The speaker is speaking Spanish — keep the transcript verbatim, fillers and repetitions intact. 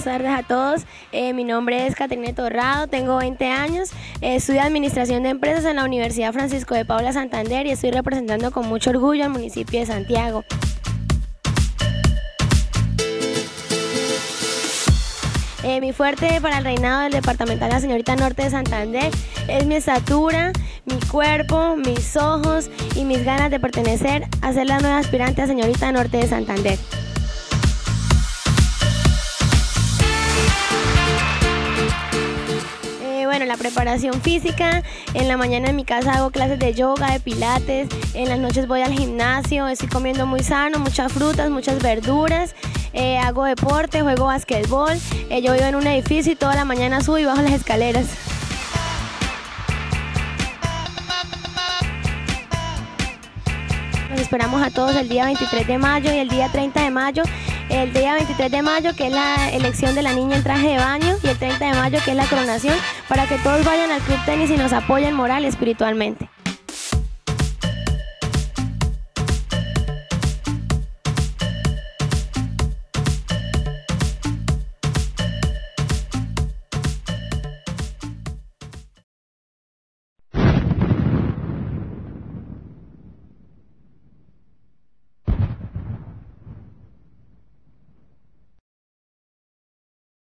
buenas tardes a todos. Eh, mi nombre es Caterina Torrado, tengo veinte años, eh, estudio Administración de Empresas en la Universidad Francisco de Paula Santander y estoy representando con mucho orgullo al municipio de Santiago. Eh, mi fuerte para el reinado del departamental La Señorita Norte de Santander es mi estatura, mi cuerpo, mis ojos y mis ganas de pertenecer a ser la nueva aspirante a Señorita Norte de Santander. Bueno, la preparación física, en la mañana en mi casa hago clases de yoga, de pilates, en las noches voy al gimnasio, estoy comiendo muy sano, muchas frutas, muchas verduras, eh, hago deporte, juego basquetbol, eh, yo vivo en un edificio y toda la mañana subo y bajo las escaleras. Nos esperamos a todos el día veintitrés de mayo y el día treinta de mayo. El día veintitrés de mayo, que es la elección de la niña en traje de baño, y el treinta de mayo, que es la coronación, para que todos vayan al Club Tenis y nos apoyen moral y espiritualmente.